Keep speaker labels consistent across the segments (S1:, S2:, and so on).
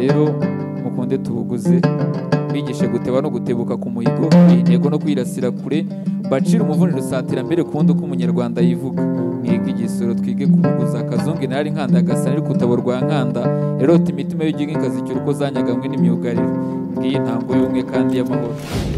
S1: rero mukunde tubuguze bigishe guteba no gutebuka ku muhigo intego no kwirasira kure bacira umuvuniro satira mbere kundi uko umunyarwanda yivuga mwige igisoro twige kubuguza akazungu nari nkanda gasana ari kutaborwa nkanda erota imitima y'igigi nkazikira uko zanyagamwe n'imyugariro ngiyi ntango y'umwe kandi y'amahoro.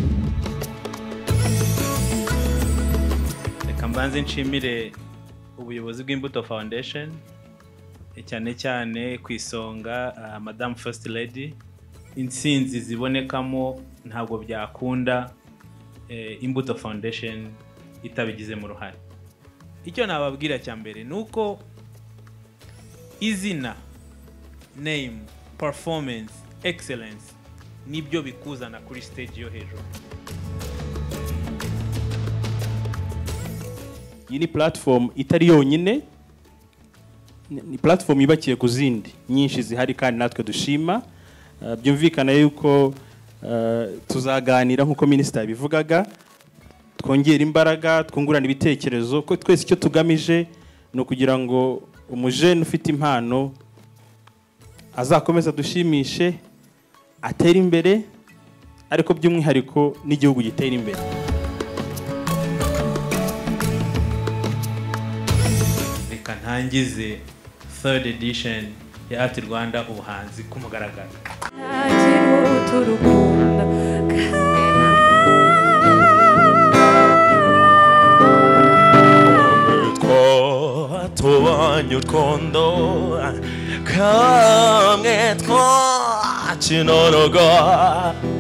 S2: Reka mbanze nshimire ubuyobozi bw'Imbuto Foundation cyane cyane ku isonga Madame First Lady. Intsinzi zibonekamo ntabwo byakunda Imbuto Foundation itabigizemo uruhare. Icyo nababwira cya mbere nuko izina, name, performance, excellence nibyo bikuzana kuri stage yo hejuru.
S3: Iyi ni platform itari yonyine, ni platform ibakiye ku zindi nyinshi zihari kandi natwe dushima. Byumvikana yuko tuzaganira nkuko minister bivugaga, twongera imbaraga, twungurana ibitekerezo ko twese icyo tugamije no kugira ngo umujene ufite impano azakomeza dushimishe, atera imbere, ariko by'umwihariko n'igihugu gitera imbere.
S2: Reka ntangize 3rd edition ya ArtRwanda-Ubuhanzi ku mugaragaro.
S4: tubanye utwondo kamwe twakinoroga